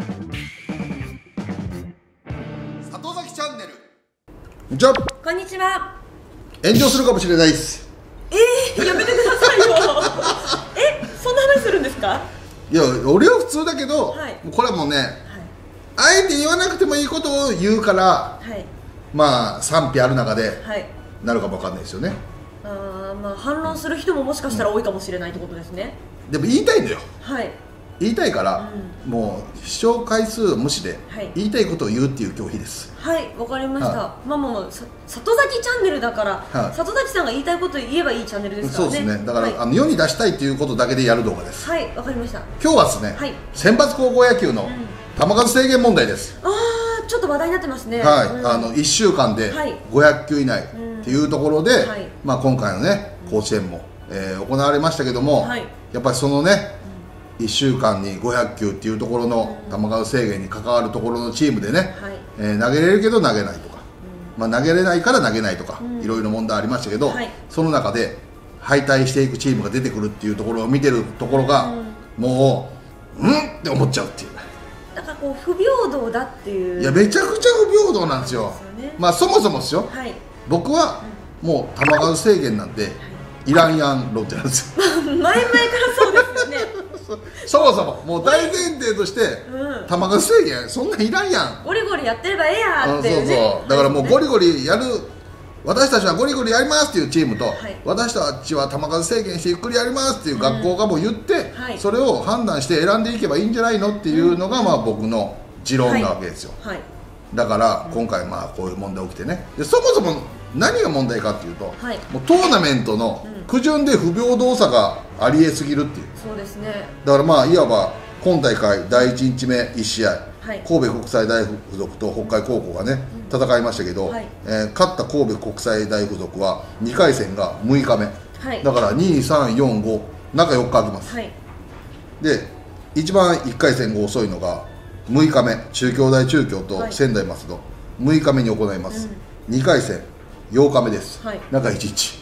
里崎チャンネル。じゃあこんにちは。 炎上するかもしれないです。 やめてくださいよ。そんな話するんですか？ いや、俺は普通だけど、 はい、 これはもうね、あえて言わなくてもいいことを言うから、 はい、 まあ賛否ある中で、 はい、なるかもわかんないですよね。 まあ反論する人ももしかしたら多いかもしれないってことですね。 でも言いたいんだよ。 はい。 言いたいから、もう視聴回数無視で、言いたいことを言うっていう拒否です。 はい、わかりました。まあ里崎チャンネルだから、里崎さんが言いたいことを言えばいいチャンネルですからね。 そうですね。だから、世に出したいということだけでやる動画です。 はい、わかりました。 今日はですね、選抜高校野球の球数制限問題です。 ちょっと話題になってますね。 はい、1週間で500球以内っていうところで、まあ今回のね甲子園も行われましたけども、やっぱりそのね1週間に500球っていうところの球数制限に関わるところのチームでね、投げれるけど投げないとか、まあ投げれないから投げないとか、いろいろ問題ありましたけど、その中で敗退していくチームが出てくるっていうところを見てるところが、もうって思っちゃうっていう。 だからこう不平等だっていう。 いや、めちゃくちゃ不平等なんですよ。まあそもそもですよ、僕はもう球数制限なんていらんやん論点なんですよ。 前々からそうですよね。 そもそももう大前提として球数制限そんなんいらんやん、 ゴリゴリやってればええやっていうね。 そうだからもうゴリゴリやる、私たちはゴリゴリやりますっていうチームと、私たちは球数制限してゆっくりやりますっていう学校がもう言って、それを判断して選んでいけばいいんじゃないのっていうのがまあ僕の持論なわけですよ。だから今回まあこういう問題起きてね、でそもそも何が問題かっていうと、もうトーナメントの区順で不平等さがありえすぎるっていう。そうですね。だからまあいわば今大会第1日目1試合、神戸国際大付属と北海高校がね戦いましたけど、勝った神戸国際大付属は2回戦が6日目、だから2、3、4、5中4日空きます。で一番1回戦が遅いのが6日目、中京大中京と仙台松戸、6日目に行います。2回戦8日目です、中1日。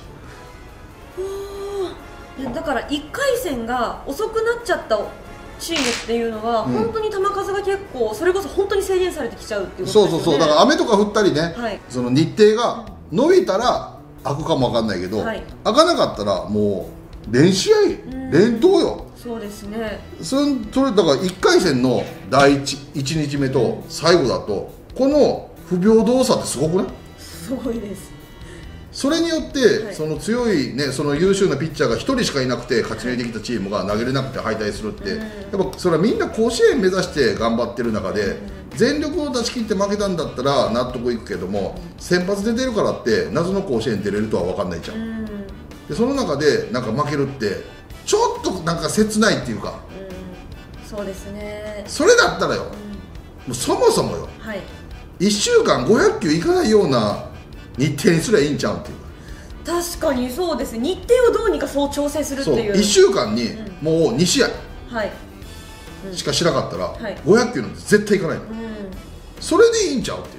だから1回戦が遅くなっちゃったチームっていうのは、本当に球数が結構それこそ本当に制限されてきちゃうっていうことですよね。 そうだから雨とか降ったりね、その日程が伸びたら開くかも分かんないけど、開かなかったらもう連試合連投よ。そうですね。それだから1回戦の第 1日目と最後だとこの不平等さってすごくない？ すごいです。 それによって、その強いね、その優秀なピッチャーが1人しかいなくて勝ち抜いてきたチームが投げれなくて敗退するって、やっぱそれはみんな甲子園目指して頑張ってる中で、全力を出し切って負けたんだったら納得いくけども、先発で出るからって謎の甲子園出れるとは分かんないじゃん。でその中でなんか負けるってちょっとなんか切ないっていうか、 そうですね。 それだったらよ、もうそもそもよ、1週間500球いかないような日程にすりゃいいんちゃうっていう。 確かにそうです。日程をどうにかそう調整するっていう。 1週間にもう2試合しかしなかったら500球なんて絶対いかないの、それでいいんちゃうっていう、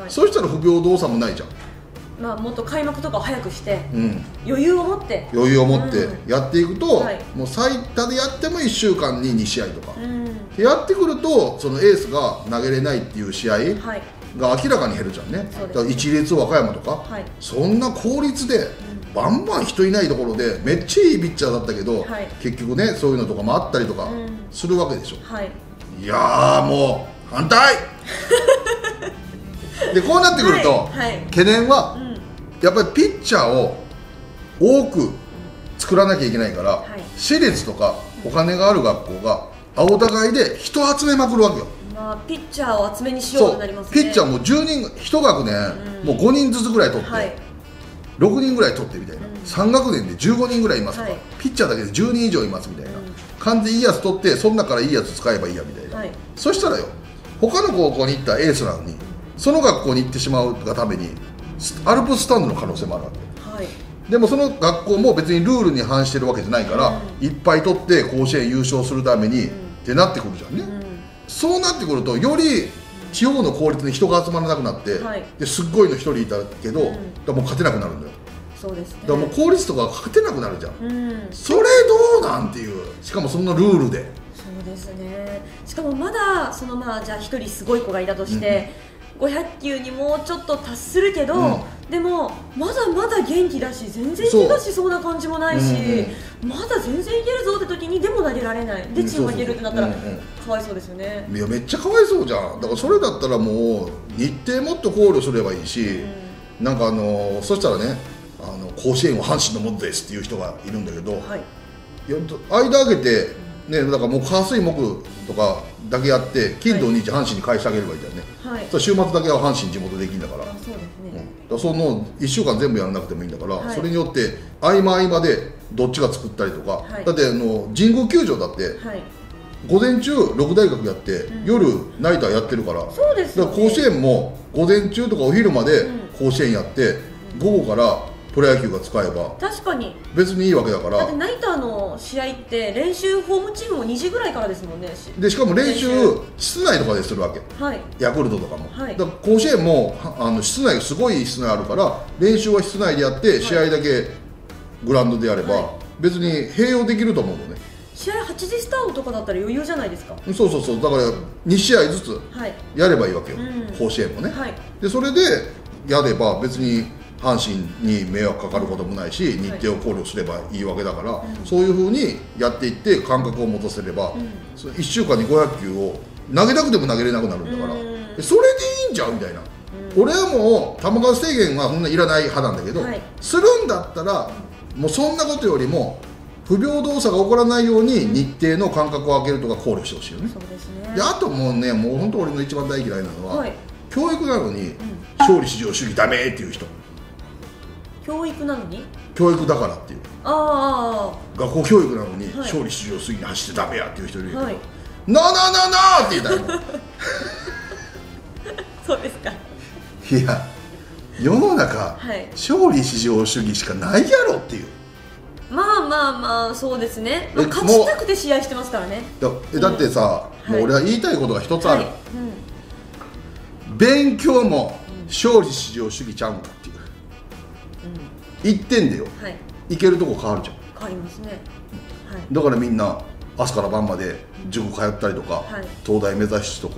そうしたら不平等さもないじゃん。 まあもっと開幕とかを早くして、余裕を持ってやっていくと、もう最多でやっても1週間に2試合とか、やってくるとそのエースが投げれないっていう試合が明らかに減るじゃんね。だから一律和歌山とか、そんな効率でバンバン人いないところでめっちゃいいピッチャーだったけど、結局ねそういうのとかもあったりとかするわけでしょ。いやーもう反対でこうなってくると、懸念は、やっぱりピッチャーを多く作らなきゃいけないから、私立とかお金がある学校がお互いで人集めまくるわけよ。 ピッチャーを集めにしようとなりますね。 ピッチャーも10人1学年、もう5人ずつぐらい取って、6人ぐらい取ってみたいな、3学年で15人ぐらいいますとか、ピッチャーだけで10人以上いますみたいな感じでいいやつ取って、その中からいいやつ使えばいいやみたいな、そしたらよ、他の高校に行ったエースなのにその学校に行ってしまうがためにアルプススタンドの可能性もあるわけ、でもその学校も別にルールに反してるわけじゃないから、いっぱい取って甲子園優勝するためにってなってくるじゃんね。そうなってくるとより地方の公立に人が集まらなくなって、ですっごいの1人いたけど、だからもう勝てなくなるんだよ。そうですね。だからもう公立とか勝てなくなるじゃん、それどうなんていう、しかもそんなルールで。そうですね。しかもまだじゃあ1人すごい子がいたとして、500球にもうちょっと達するけど、でもまだまだ元気だし、全然怪我しそうな感じもないし、まだ全然いけるぞって時にでも投げられない、でチーム負けるってなったらかわいそうですよね。 いやめっちゃかわいそうじゃん。だからそれだったらもう日程もっと考慮すればいいし、なんかそしたらね、甲子園は阪神のものですっていう人がいるんだけど、いや間空けてね、だからもう火水木とかだけやって金土日阪神に返してあげればいいんだよね。週末だけは阪神地元できるんだから。そうですね。だその1週間全部やらなくてもいいんだから、それによって合間合間でどっちが作ったりとか、だって神宮球場だって、午前中6大学やって、夜ナイターやってるから、 そうですよね。 だから甲子園も午前中とかお昼まで甲子園やって、午後からプロ野球が使えば確かに別にいいわけだから。 だってナイターの試合って練習ホームチームも2時ぐらいからですもんね。 でしかも練習室内とかでするわけ、ヤクルトとかも、だから甲子園も室内すごい室内あるから、練習は室内でやって、試合だけグラウンドでやれば、別に併用できると思うのね。 試合8時スタートとかだったら余裕じゃないですか。 そうそうそう、だから2試合ずつやればいいわけよ、甲子園もね。でそれでやれば別に阪神に迷惑かかることもないし、日程を考慮すればいいわけだから、そういうふうにやっていって感覚を持たせれば、1週間に500球を投げたくても投げれなくなるんだから、それでいいんじゃんみたいな。俺はもう球数制限はそんないらない派なんだけど、するんだったらもうそんなことよりも不平等さが起こらないように日程の間隔を空けるとか考慮してほしいよね。であともうね、もう本当俺の一番大嫌いなのは、教育なのに勝利至上主義ダメっていう人。 教育なのに教育だからっていう、学校教育なのに勝利至上主義に走ってダメやっていう人いるけど、なあなあなあなあって言いたいもんそうですか。 いや世の中、勝利至上主義しかないやろっていう。 まあそうですね。勝ちたくて試合してますからね。 だってさ、もう俺は言いたいことが一つある。勉強も勝利至上主義ちゃうんかっていう。1点でよ、いけるとこ変わるじゃん。 変わりますね。 だからみんな朝から晩まで塾通ったりとか、東大目指しとか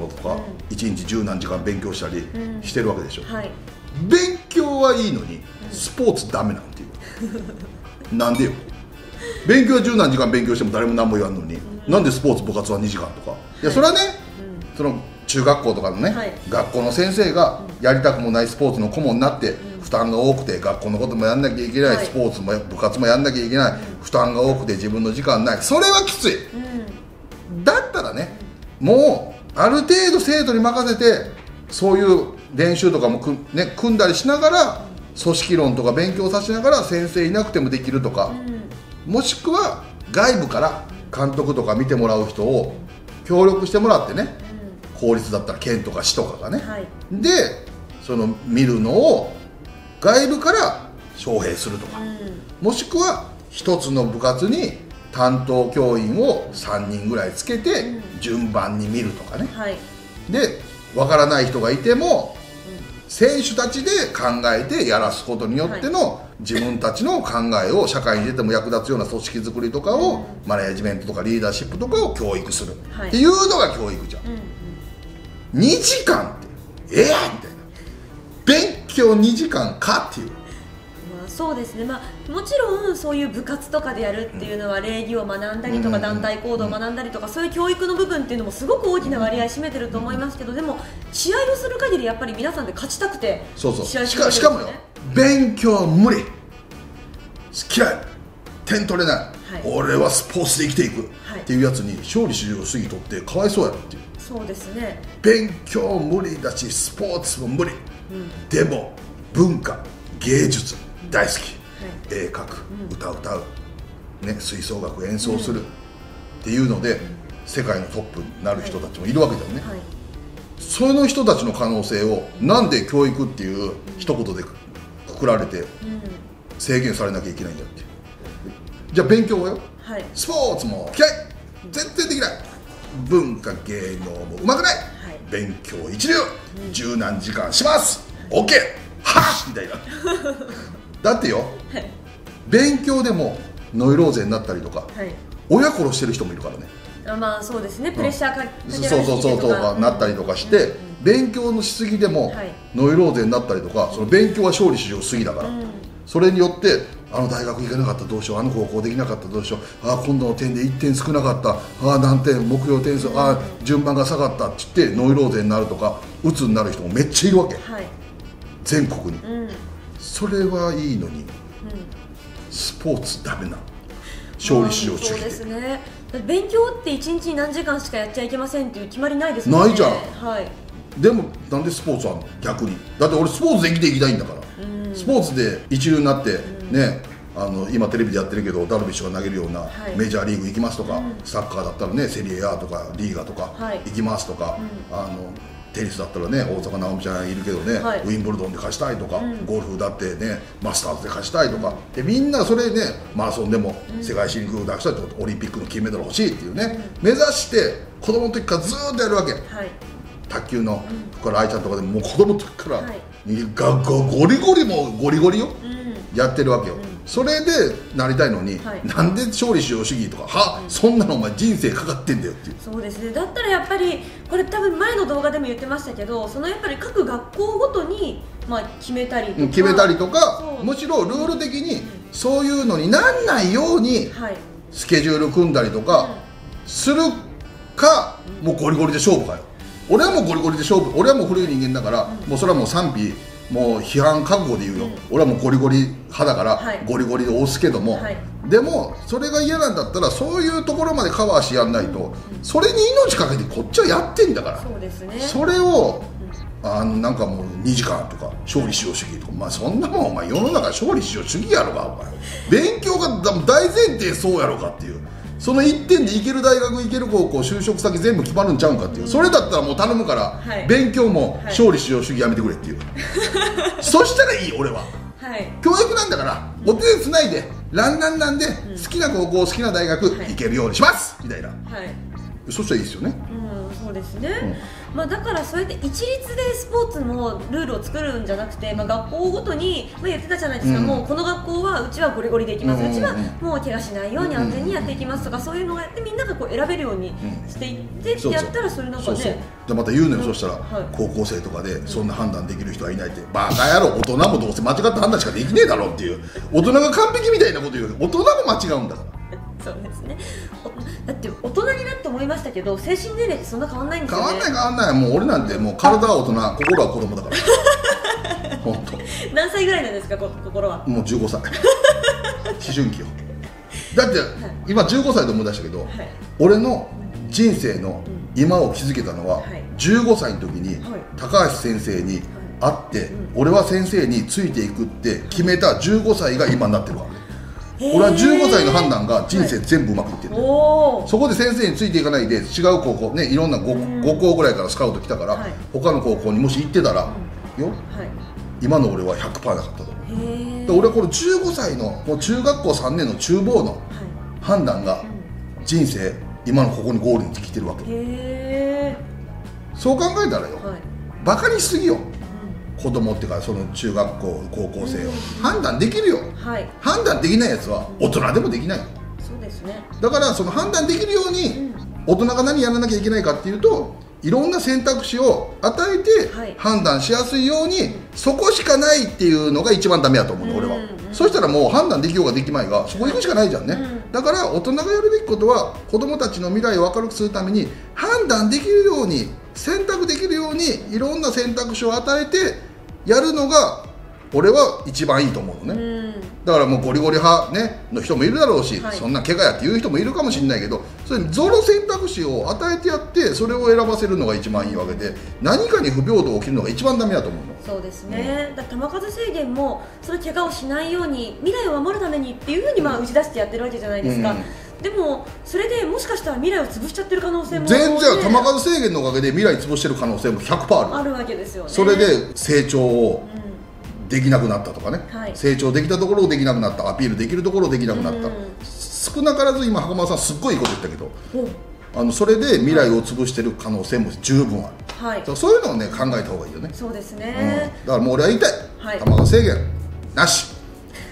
1日10何時間勉強したりしてるわけでしょ。勉強はいいのにスポーツダメなんていうなんでよ。勉強は10何時間勉強しても誰も何も言わんのに、なんでスポーツ部活は2時間とか。いやそれはね、その中学校とかのね、学校の先生がやりたくもないスポーツの顧問になって、負担が多くて学校のこともやんなきゃいけない、スポーツも部活もやんなきゃいけない、負担が多くて自分の時間ない、それはきつい、だったらね、もうある程度生徒に任せてそういう練習とかも組んだりしながら、組織論とか勉強させながら先生いなくてもできるとか、もしくは外部から監督とか見てもらう人を協力してもらってね、公立だったら県とか市とかがね、でその見るのを外部から招聘するとか、もしくは一つの部活に担当教員を3人ぐらいつけて順番に見るとかね、で分からない人がいても選手たちで考えてやらすことによっての自分たちの考えを社会に出ても役立つような組織づくりとかを、マネジメントとかリーダーシップとかを教育するっていうのが教育じゃん。2時間ってみたいな、勉強2時間かっていう。 そうですね。もちろんそういう部活とかでやるっていうのは礼儀を学んだりとか団体行動を学んだりとか、そういう教育の部分っていうのもすごく大きな割合占めてると思いますけど、でも試合をする限りやっぱり皆さんで勝ちたくて試合してるんですよね。しかもよ、勉強は無理、嫌い、点取れない、俺はスポーツで生きていくっていうやつに勝利至上主義とってかわいそうやろっていう。そうですね。勉強無理だしスポーツも無理、でも文化芸術大好き、絵描く、歌う、吹奏楽演奏するっていうので世界のトップになる人たちもいるわけだよね。その人たちの可能性をなんで教育っていう一言でくくられて制限されなきゃいけないんだって。じゃあ勉強はよ、スポーツも嫌い、全然できない、文化芸能もうまくない、勉強一流、十何時間します OK はっみたいなだってよ、勉強でもノイローゼになったりとか、親殺してる人もいるからね。 まあそうですね、プレッシャーかけられそうそうそうとかなったりとかして、勉強のしすぎでもノイローゼになったりとか、その勉強は勝利至上主義だから、それによってあの大学行けなかったどうしよう、あの高校できなかったどうしよう、今度の点で1点少なかった、何点目標点数、順番が下がったって言ってノイローゼになるとか鬱になる人もめっちゃいるわけ、全国に、それはいいのに、スポーツダメな、勝利至上主義で、 そうですね、勉強って1日に何時間しかやっちゃいけませんっていう決まりないですもんね。 ないじゃん、でもなんでスポーツは逆に、だって俺スポーツで生きていきたいんだから、スポーツで一流になって、ね、今テレビでやってるけどダルビッシュが投げるようなメジャーリーグ行きますとか、サッカーだったらねセリエ A とかリーガとか行きますとか、テニスだったらね大坂なおみちゃんいるけどね、ウィンブルドンで勝ちたいとか、ゴルフだってねマスターズで勝ちたいとかで、みんなそれねマラソンでも世界新記録出したいとか、オリンピックの金メダル欲しいっていうね、目指して子供の時からずーっとやるわけ、卓球の福原愛ちゃんとかでももう子供の時からゴリゴリもゴリゴリよ、やってるわけよ、それでなりたいのに、なんで勝利至上主義とか、そんなのお前人生かかってんだよっていう。 そうですね、だったらやっぱりこれ多分前の動画でも言ってましたけど、そのやっぱり各学校ごとに決めたりとか、 むしろルール的にそういうのになんないようにスケジュール組んだりとかするか、もうゴリゴリで勝負かよ。俺はもうゴリゴリで勝負、俺はもう古い人間だから、もうそれはもう賛否もう批判覚悟で言うよ、俺はもうゴリゴリ派だから、ゴリゴリで押すけども、でもそれが嫌なんだったらそういうところまでカバーしてやんないと、それに命かけてこっちはやってんだから、それをなんかもう2時間とか勝利至上主義とか、そんなもんお前世の中勝利至上主義やろかお前、勉強が大前提そうやろかっていう、その1点で行ける大学行ける高校就職先全部決まるんちゃうんかっていう、それだったらもう頼むから、勉強も勝利至上主義やめてくれっていう、そしたらいい、俺は、教育なんだからお手つないでランで好きな高校好きな大学行けるようにしますみたいな、そしたらいいですよね。 そうですね、だからそうやって一律でスポーツのルールを作るんじゃなくて、学校ごとに、言ってたじゃないですか、もうこの学校はうちはゴリゴリでいきます、うちはもう怪我しないように安全にやっていきますとか、そういうのをやってみんながこう選べるようにしていってってやったら、それなんかね、 じゃまた言うのよ、そしたら高校生とかでそんな判断できる人はいないって、バカ野郎、大人もどうせ間違った判断しかできねえだろっていう、大人が完璧みたいなこと言う、大人も間違うんだから。 そうですね、だって大人になって思いましたけど、精神年齢ってそんな変わんないんですよね。変わんない、もう俺なんてもう体は大人、心は子供だから本当。 何歳ぐらいなんですか、心は。 もう15歳思春期よ。だって今15歳で思い出したけど、俺の人生の今を築けたのは15歳の時に高橋先生に会って、俺は先生についていくって決めた15歳が今になってるわけ。俺は15歳の判断が人生全部うまくいってる、そこで先生についていかないで違う高校ね、いろんな 5校ぐらいからスカウト来たから、他の高校にもし行ってたらよ、今の俺は 100% なかったと思う。で俺はこの15歳のもう中学校3年の厨房の判断が人生今のここにゴールに来てるわけ。そう考えたらよ、バカにしすぎよ、子供っていうかその中学校高校生を判断できるよ、判断できないやつは大人でもできない。 そうですね、 だからその判断できるように大人が何やらなきゃいけないかっていうと、いろんな選択肢を与えて判断しやすいように、そこしかないっていうのが一番ダメだと思うの俺は。そしたらもう判断できようができまいがそこ行くしかないじゃんね。だから大人がやるべきことは子供たちの未来を明るくするために判断できるように、選択できるようにいろんな選択肢を与えてやるのが俺は一番いいと思うのね。だからもうゴリゴリ派、ね、の人もいるだろうし、そんな怪我やっていう人もいるかもしれないけど、それゾロ選択肢を与えてやってそれを選ばせるのが一番いいわけで、何かに不平等起きるのが一番ダメだと思うの。 そうですね、だから球数制限もその怪我をしないように未来を守るためにっていうふうに打ち出してやってるわけじゃないですか。でもそれでもしかしたら未来を潰しちゃってる可能性も、 全然球数制限のおかげで未来潰してる可能性も 100% あるわけですよね。 それで成長をできなくなったとかね、成長できたところをできなくなった、アピールできるところをできなくなった、少なからず今袴田さんすっごいいいこと言ったけど、それで未来を潰してる可能性も十分ある、そういうのをね考えた方がいいよね。 そうですね、 だからもう俺は言いたい、球数制限なし、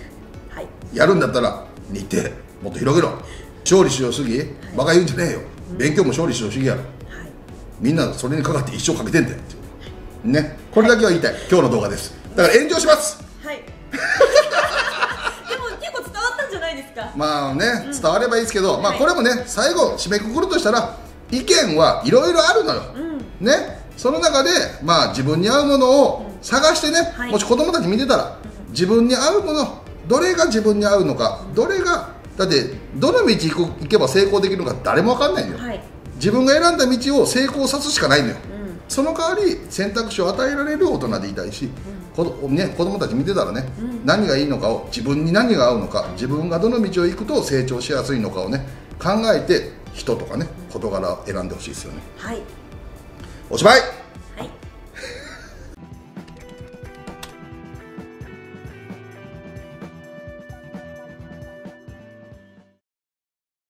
やるんだったら日程もっと広げろ、勝利しよう主義バカ言うんじゃねえよ、 勉強も勝利してほしいやろ、みんなそれにかかって一生かけてんだよっていうね、これだけは言いたい、今日の動画です。だから炎上します。 はいでも結構伝わったんじゃないですか。 まあね、伝わればいいですけど、まあこれもね、最後締めくくるとしたら、意見はいろいろあるのよ、ね、その中でまあ自分に合うものを探してね、もし子供たち見てたら、自分に合うもの、どれが自分に合うのか、どれが、だってどの道行けば成功できるのか誰も分かんないんだよ、自分が選んだ道を成功さすしかないのよ、その代わり選択肢を与えられる大人でいたいし、子供たち見てたらね、何がいいのかを、自分に何が合うのか、自分がどの道を行くと成長しやすいのかをね、考えて人とかね、事柄を選んでほしいですよね。おしまい。